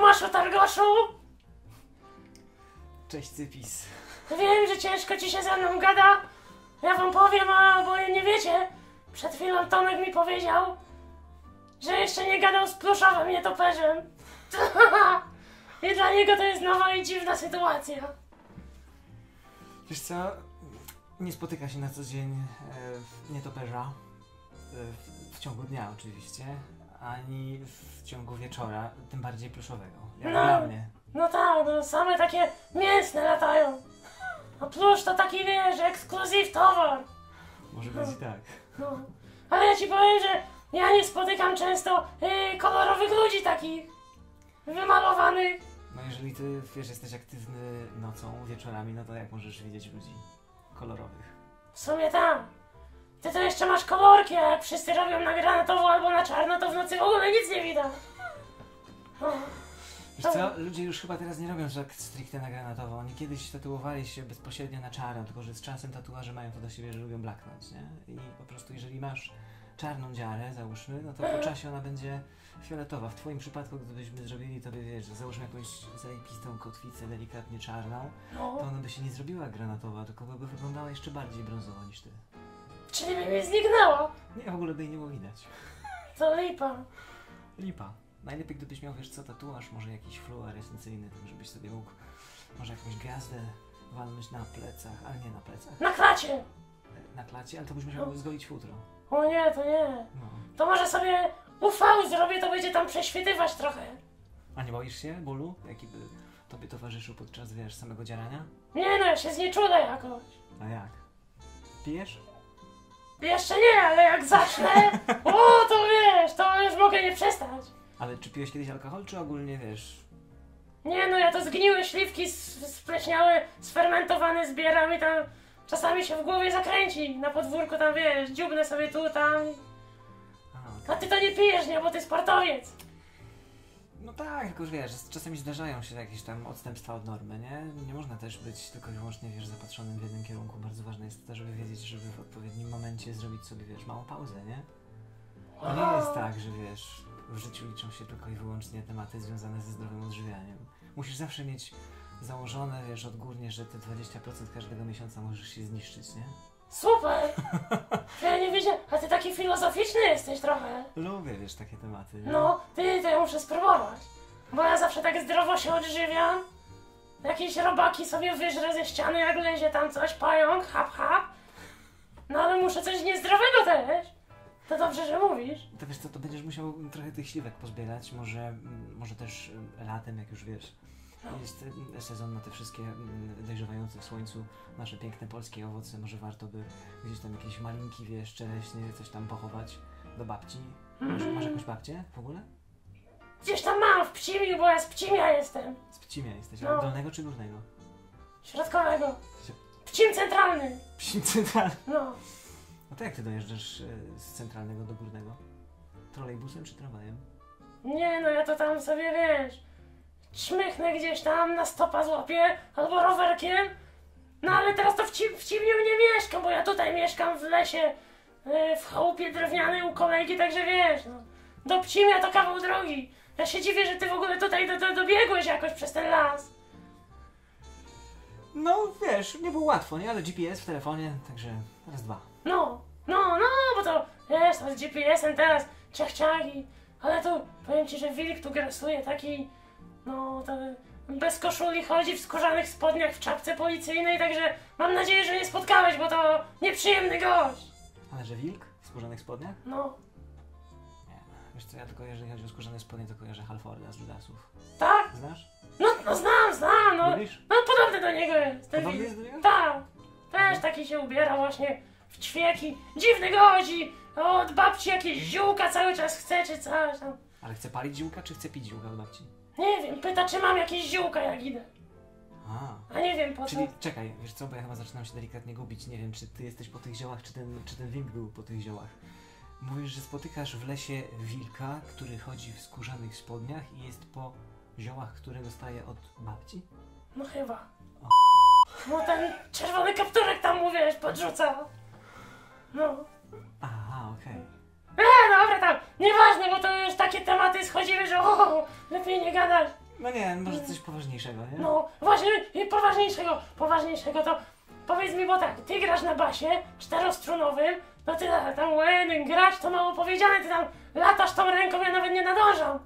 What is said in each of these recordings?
Tomaszu Targoszu! Cześć, Cypis. Wiem, że ciężko ci się ze mną gada. Ja wam powiem, bo nie wiecie. Przed chwilą Tomek mi powiedział, że jeszcze nie gadał z pluszowym nietoperzem. I dla niego to jest nowa i dziwna sytuacja. Wiesz co? Nie spotyka się na co dzień nietoperza. W ciągu dnia oczywiście. Ani w ciągu wieczora, tym bardziej pluszowego. Jak dla mnie. No tak, no same takie mięsne latają. A plusz to taki, wiesz, ekskluzyw towar. Może być i tak. No. Ale ja ci powiem, że ja nie spotykam często kolorowych ludzi takich wymalowanych. No jeżeli ty, wiesz, jesteś aktywny nocą, wieczorami, no to jak możesz widzieć ludzi kolorowych? W sumie tak. Ty to jeszcze masz kolorki, a jak wszyscy robią na granatowo albo na czarno, to w nocy w ogóle nic nie widać. No. Wiesz co, ludzie już chyba teraz nie robią tak stricte na granatowo. Oni kiedyś tatuowali się bezpośrednio na czarno, tylko że z czasem tatuaże mają to do siebie, że lubią blaknąć, nie? I po prostu jeżeli masz czarną dziarę, załóżmy, no to po czasie ona będzie fioletowa. W twoim przypadku, gdybyśmy zrobili tobie, wiesz, załóżmy jakąś zajebistą kotwicę, delikatnie czarną, to ona by się nie zrobiła granatowa, tylko by wyglądała jeszcze bardziej brązowo niż ty. Czyli by mi zniknęło. Nie, w ogóle by jej nie było widać. To lipa. Lipa. Najlepiej gdybyś miał, wiesz co, tatuaż, może jakiś fluorescencyjny, tak żebyś sobie mógł może jakąś gwiazdę walnąć na plecach, ale nie na plecach. Na klacie. Na klacie, ale to byś musiał zgolić futro. O nie, to nie. No. To może sobie UV zrobię, to będzie tam prześwitywać trochę. A nie boisz się bólu, jaki by tobie towarzyszył podczas, wiesz, samego dzierania? Nie no, ja się znieczulę jakoś. A jak? Pijesz? Jeszcze nie, ale jak zacznę, to wiesz, to już mogę nie przestać. Ale czy piłeś kiedyś alkohol, czy ogólnie, wiesz... Nie no, ja to zgniłe śliwki spleśniałe, sfermentowane zbieram i tam czasami się w głowie zakręci. Na podwórku tam, wiesz, dziubnę sobie tu, tam. A ty to nie pijesz, nie, bo ty sportowiec. No tak, tylko już wiesz, czasami zdarzają się jakieś tam odstępstwa od normy, nie? Nie można też być tylko i wyłącznie, wiesz, zapatrzonym w jednym kierunku. Bardzo ważne jest to, żeby wiedzieć, żeby w odpowiednim momencie zrobić sobie, wiesz, małą pauzę, nie? To nie jest tak, że wiesz, w życiu liczą się tylko i wyłącznie tematy związane ze zdrowym odżywianiem. Musisz zawsze mieć założone, wiesz, odgórnie, że te 20% każdego miesiąca możesz się zniszczyć, nie? Super! Ja nie wiedziałem, a ty taki filozoficzny jesteś trochę. Lubię, wiesz, takie tematy, nie? No, to ja muszę spróbować. Bo ja zawsze tak zdrowo się odżywiam. Jakieś robaki sobie wyżrę ze ściany, jak lezie tam coś, pająk, hap, hap. No ale muszę coś niezdrowego też. To dobrze, że mówisz. To wiesz co, to będziesz musiał trochę tych śliwek pozbierać, może też latem, jak już wiesz. Jest sezon na te wszystkie dojrzewające w słońcu nasze piękne polskie owoce. Może warto by gdzieś tam jakieś malinki, wiesz, czereśnie, coś tam pochować do babci. Masz jakąś babcię w ogóle? Gdzieś tam mam w Pcimiu, bo ja z Pcimia jestem. Z Pcimia jesteś, No. ale dolnego czy górnego? Środkowego. Pcim centralny. Pcim centralny. No. No to jak ty dojeżdżasz z centralnego do górnego? Trolejbusem czy tramwajem? Nie no, ja to tam sobie, wiesz, czmychnę gdzieś tam, na stopa złapię, albo rowerkiem. No ale teraz to w Cimiu nie mieszkam, bo ja tutaj mieszkam w lesie, w chałupie drewnianej u kolegi, także wiesz, no. Do Pcimia to kawał drogi. Ja się dziwię, że ty w ogóle tutaj dobiegłeś jakoś przez ten las. No wiesz, nie było łatwo, nie? Ale GPS w telefonie, także raz, dwa. No, bo to, wiesz, to z GPS-em teraz ciach-ciach. Ale tu, powiem ci, że wilk tu grasuje taki, no, to bez koszuli chodzi w skórzanych spodniach, w czapce policyjnej, także mam nadzieję, że nie spotkałeś, bo to nieprzyjemny gość. Ale że wilk w skórzanych spodniach? No, Nie, wiesz co, ja tylko jeżeli chodzi o skórzane spodnie, to kojarzę Halforda z Judasów. tak? Znasz? No znam, no. Lubisz? No podobny do niego jest. ten Podobny wilk. jest do niego? Tak, też taki się ubiera właśnie w ćwieki. Dziwny gość i od babci jakieś ziółka cały czas chce, czy coś tam. Ale chce palić ziółka, czy chce pić ziółka od babci? Nie wiem, pyta, czy mam jakieś ziółka, jak idę. A nie wiem po co. Czyli czekaj, wiesz co, bo ja chyba zaczynam się delikatnie gubić. Nie wiem, czy ty jesteś po tych ziołach, czy ten wilk był po tych ziołach. Mówisz, że spotykasz w lesie wilka, który chodzi w skórzanych spodniach i jest po ziołach, które dostaje od babci? No chyba. No ten czerwony kapturek tam mu, wiesz, podrzuca. No. Aha, okej. Dobra tam, nieważne, bo to już takie tematy schodziły, że lepiej nie gadać. No nie, może coś poważniejszego, nie? No, właśnie, i poważniejszego to powiedz mi, bo tak, ty grasz na basie czterostrunowym, no ty tam grać to mało powiedziane, ty tam latasz tą ręką, ja nawet nie nadążam.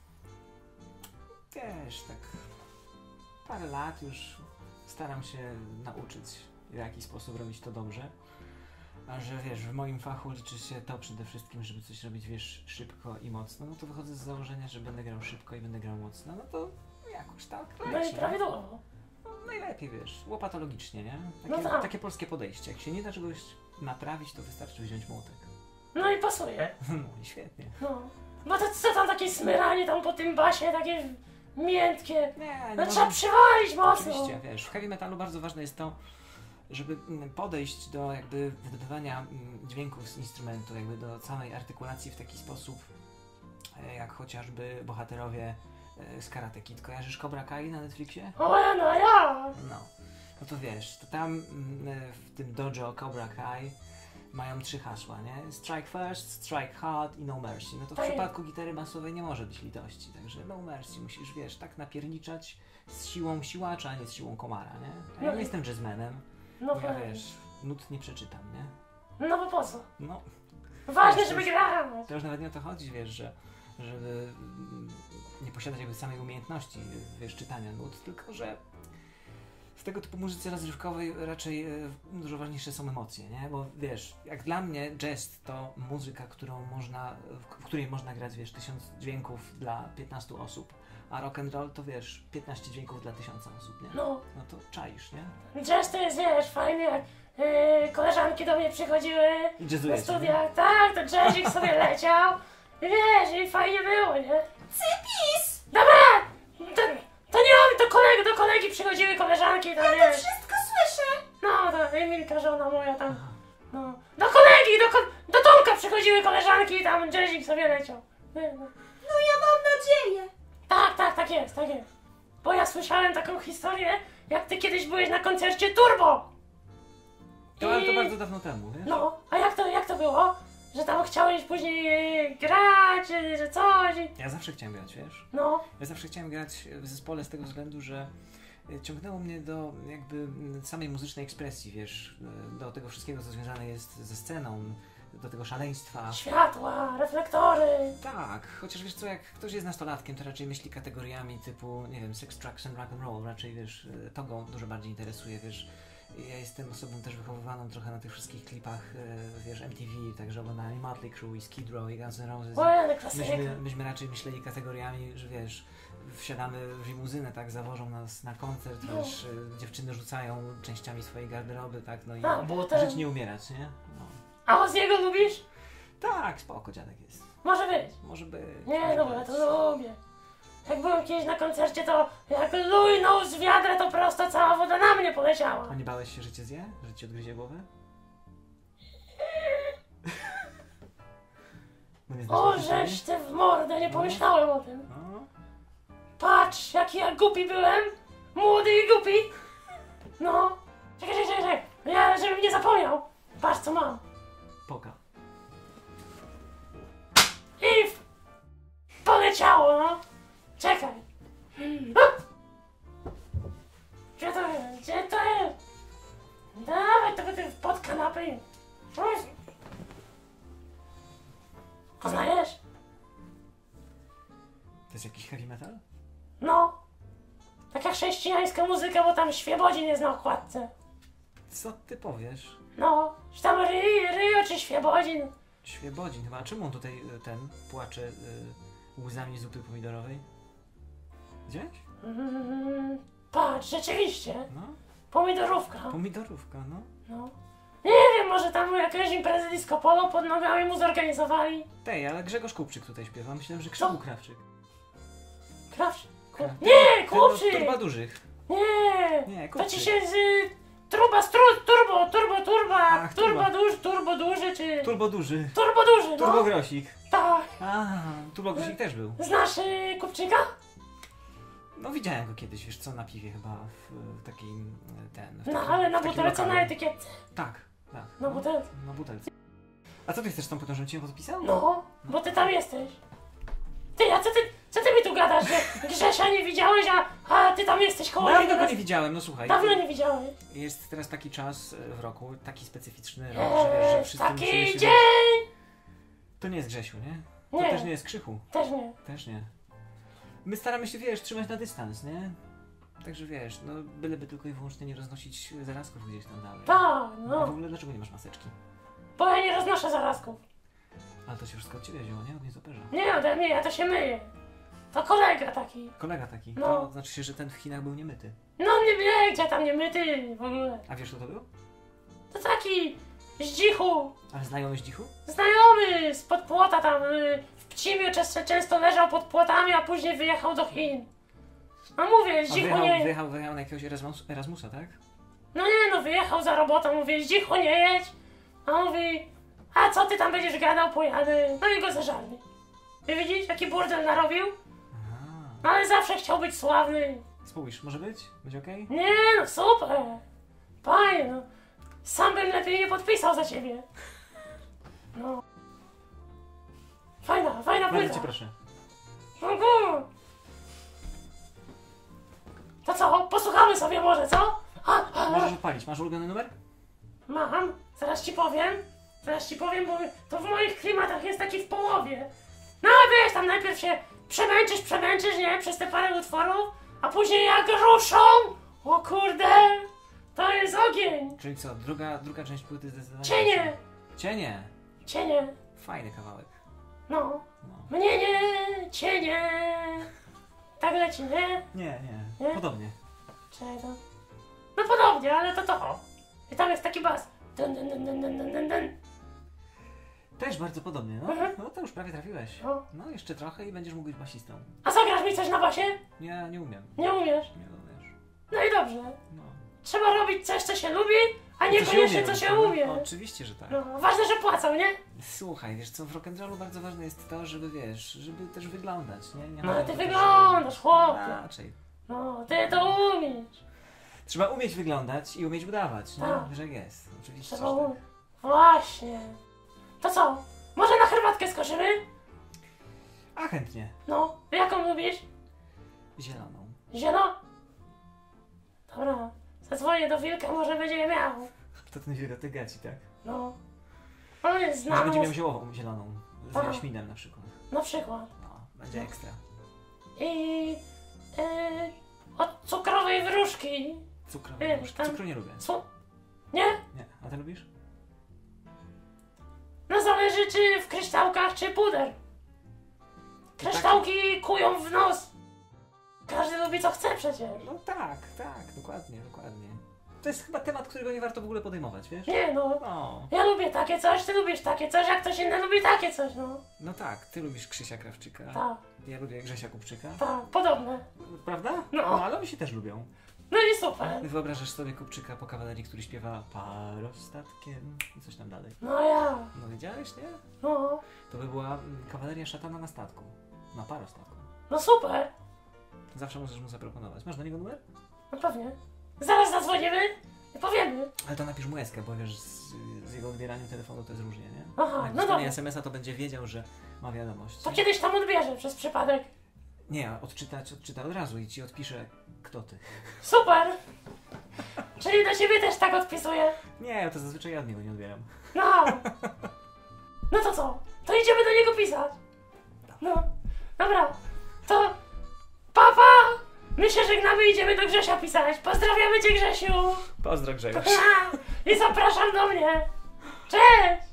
Wiesz, tak parę lat już staram się nauczyć, w jaki sposób robić to dobrze. A że wiesz, w moim fachu liczy się to przede wszystkim, żeby coś robić, wiesz, szybko i mocno, no to wychodzę z założenia, że będę grał szybko i będę grał mocno, no to jakoś tak No i leci. prawidłowo. No, najlepiej, wiesz, łopatologicznie, nie? No Takie, tak. takie polskie podejście. Jak się nie da czegoś naprawić, to wystarczy wziąć młotek. No i pasuje. No i świetnie. No. Bo to co tam takie smyranie tam po tym basie, takie miętkie. Nie, No nie trzeba przywalić mocno. Oczywiście, wiesz, w heavy metalu bardzo ważne jest to, żeby podejść do jakby wydobywania dźwięków z instrumentu, jakby do całej artykulacji w taki sposób, jak chociażby bohaterowie z Karate Kid. Kojarzysz Cobra Kai na Netflixie? O, no ja. No. No to wiesz, to tam w tym dojo Cobra Kai mają 3 hasła, nie? Strike first, strike hard i no mercy. No to w Tak. przypadku gitary basowej nie może być litości, także no mercy. Musisz, wiesz, tak napierniczać z siłą siłacza, a nie z siłą komara, nie? A ja No nie i- jestem jazzmenem, No bo ja, fajnie. wiesz, nut nie przeczytam, nie? No bo po co? No, Ważne, Wiesz, żeby to- grać. to już nawet nie o to chodzi, wiesz, że żeby nie posiadać jakby samej umiejętności, wiesz, czytania nut, tylko że w tego typu muzyce rozrywkowej raczej dużo ważniejsze są emocje, nie? Bo wiesz, jak dla mnie jazz to muzyka, w której można grać, wiesz, 1000 dźwięków dla 15 osób, a rock and roll to wiesz, 15 dźwięków dla 1000 osób, nie? No. No to czaisz, nie? Jazz to jest, wiesz, fajny, jak koleżanki do mnie przychodziły I na jazzujecie, nie? studiach, tak, to jazzik sobie leciał i wiesz, i fajnie było, nie? Cypis! Dobra! To nie on, do kolegi przychodziły koleżanki, tam, wiesz. Wszystko słyszę! No, to Emilka, żona moja tam, no. Do kolegi, do Tomka przychodziły koleżanki i tam jazzik sobie leciał. Nie, no. No ja mam nadzieję! Tak jest, tak jest. Bo ja słyszałem taką historię, jak ty kiedyś byłeś na koncercie Turbo. To, ale to bardzo dawno temu, wiesz? No, a jak to było? Że tam chciałeś później grać, że coś? Ja zawsze chciałem grać, wiesz? No, Ja zawsze chciałem grać w zespole z tego względu, że ciągnęło mnie do jakby samej muzycznej ekspresji, wiesz, do tego wszystkiego, co związane jest ze sceną, do tego szaleństwa. światła, reflektory. Tak, chociaż wiesz co, jak ktoś jest nastolatkiem, to raczej myśli kategoriami typu, nie wiem, sex, drugs and rock and roll, raczej wiesz, to go dużo bardziej interesuje, wiesz. Ja jestem osobą też wychowywaną trochę na tych wszystkich klipach, wiesz, MTV, także oglądałem Motley Crue, Skid Row i Guns N' Roses. Ładny klasyk. Myśmy raczej myśleli kategoriami, że wiesz, wsiadamy w limuzynę, tak, zawożą nas na koncert, No. wiesz, dziewczyny rzucają częściami swojej garderoby, tak, no i A, butem. żyć nie umierać, nie? No. A z niego lubisz? Tak, spoko dziadek jest. Może być. Może być. Nie, może no bo ja być. to lubię. Jak byłem kiedyś na koncercie, to jak lujnął z wiadra, to prosto cała woda na mnie poleciała. A nie bałeś się, że cię zje? Że ci odgryzie głowę? No nie znasz O, tej historii? żeś ty w mordę, nie pomyślałem o tym. No. Patrz, jaki ja głupi byłem. Młody i głupi. No. Czekaj. Ja, żebym nie zapomniał. Patrz, co mam. Poka. I poleciało, no. Czekaj. Gdzie to jest? Gdzie to jest? Dawaj, to będę pod kanapę. i- Poznajesz? To jest jakiś heavy metal? No. Taka chrześcijańska muzyka, bo tam Świebodzin jest na okładce. Co ty powiesz? No. Czy tam Ryjo czy Świebodzin? Świebodzin chyba. A czemu on tutaj płacze łzami zupy pomidorowej? Widziałeś? Patrz, rzeczywiście. No. Pomidorówka. Pomidorówka, no. No. Nie wiem, może tam jakieś imprezy disco polo pod nogami mu zorganizowali. Tej, ale Grzegorz Kupczyk tutaj śpiewa. Myślałem, że Krzysztof Co? Krawczyk. Krawczyk. Kra- Nie, Kupczyk! Turba dużych. Nie! Nie, To ci Kupczyk. się z... Turba, Ach, turba. turbo duży, czy... Turbo duży. Turbo duży, no. Turbo grosik. Tak. A, Turbo grosik też był. Znasz Kupczyka? No widziałem go kiedyś, wiesz co, na piwie chyba w takim, w No, takim, ale na w takim butelce, lokalu. na etykietce. Tak, tak. Na butelce. Na butelce. A co ty chcesz z tą potem, żebym cię podpisał? No, bo ty tam jesteś. Ty Ty, a co ty mi tu gadasz, że Grzesia nie widziałeś, a ty tam jesteś koło niego? Dawno go nie widziałem, no słuchaj. Dawno nie widziałeś. Jest teraz taki czas w roku, taki specyficzny rok, że wiesz, że wszyscy musimy Taki się... dzień! To nie jest Grzesiu, nie? To Nie. też nie jest Krzychu. Też nie. Też nie. My staramy się, wiesz, trzymać na dystans, nie? Także wiesz, no byleby tylko i wyłącznie nie roznosić zarazków gdzieś tam dalej. Tak, A w no. ogóle dlaczego nie masz maseczki? Bo ja nie roznoszę zarazków. Ale to się wszystko od ciebie wzięło, nie? Od nietoperza. Nie ode mnie, ja to się myję. To kolega taki. Kolega taki. No. To znaczy się, że ten w Chinach był niemyty. No nie wie, gdzie tam nie myty w ogóle. A wiesz, kto to był? To taki Zdzichu. Ale znajomy Zdzichu? Znajomy spod płota tam w Pcimiu często leżał pod płotami, a później wyjechał do Chin. No mówię, A Zdzichu nie... wyjechał na jakiegoś Erasmusa, tak? No nie no, wyjechał za robotą, mówię, Zdzichu nie jedź. A on mówi, a co ty tam będziesz gadał, pojadę. No i go zażarli. Ty widzisz, jaki burdel narobił? Aha. No ale zawsze chciał być sławny. Spójrz, może być? Będzie okej? Nie no, super. Panie no, sam bym lepiej nie podpisał za ciebie. No. Fajna Bardzo płyta. cię proszę. Mhm. To co, posłuchamy sobie może, co? Możesz odpalić. Masz ulubiony numer? Mam, zaraz ci powiem, bo to w moich klimatach jest taki w połowie. No wiesz, tam najpierw się przemęczysz, nie, przez te parę utworów, a później jak ruszą, o kurde, to jest ogień. Czyli co, druga część płyty zdecydowanie... Cienie, Cienie! Fajny kawałek. no, No. mnie nie, cienie. Tak leci, nie? Nie. Nie? Podobnie. Czego? No podobnie, ale to. I tam jest taki bas. Dun, dun, dun, dun, dun, dun, dun, dun. Też bardzo podobnie, no. Mhm. No to już prawie trafiłeś. No. No jeszcze trochę i będziesz mógł być basistą. A zagrasz mi coś na basie? Nie umiem. Nie umiesz. Nie umiesz. No i dobrze. No. Trzeba robić coś, co się lubi, a Co się niekoniecznie umie co się robić, umie. prawda? Oczywiście, że tak. No, ważne, że płacą, nie? Słuchaj, wiesz co, w rock'n'rollu bardzo ważne jest to, żeby wiesz, żeby też wyglądać, nie? No ale chodzi ty o to, wyglądasz, chłopie. Raczej. No, ty to umiesz. Trzeba umieć wyglądać i umieć udawać, nie? Tak. Że jak jest. Oczywiście, Trzeba że tak. umieć. Właśnie. To co? Może na herbatkę skoczymy? A chętnie. No, jaką lubisz? Zieloną. Zieloną? Dobra, zadzwonię do Wilka, może będzie miał. To ten wieloty gaci, tak? No. On jest Może będzie znany, miał ziołową zieloną. Z Tak. jaśminem na przykład. na przykład. No, będzie ekstra. I... od cukrowej wróżki. Cukrowy. Wiesz, tam- Cukru nie lubię. Nie? Nie. A ty lubisz? No zależy czy w kryształkach, czy puder. Kryształki kują w nos. Każdy lubi co chce przecież. No tak, dokładnie. To jest chyba temat, którego nie warto w ogóle podejmować, wiesz? Nie no. No. Ja lubię takie coś, ty lubisz takie coś, jak ktoś inny lubi takie coś, no. No tak, ty lubisz Krzysia Krawczyka. Tak, Ja lubię Grzesia Kupczyka. tak, podobne. Prawda? No. Ale oni się też lubią. No i super. Wyobrażasz sobie Kupczyka po kawalerii, który śpiewa parostatkiem i coś tam dalej. No ja, No wiedziałeś, nie? no. To by była kawaleria szatana na statku. Na parostatku. No super. Zawsze możesz mu zaproponować. Masz do niego numer? No pewnie. Zaraz zadzwonimy i powiemy. Ale to napisz mu eskę, bo wiesz, z jego odbieraniem telefonu to jest różnie, nie? Aha, Jak no dostanie dobra. SMS-a, to będzie wiedział, że ma wiadomość. To kiedyś tam odbierze przez przypadek. Nie, odczyta od razu i ci odpisze, kto ty. Super. Czyli do ciebie też tak odpisuję. Nie, to zazwyczaj ja od niego nie odbieram. No. No to co? To idziemy do niego pisać. No. Dobra. To... Papa! My się żegnamy, idziemy do Grzesia pisać. Pozdrawiamy cię, Grzesiu. Pozdro Grzegorz. I zapraszam do mnie. Cześć!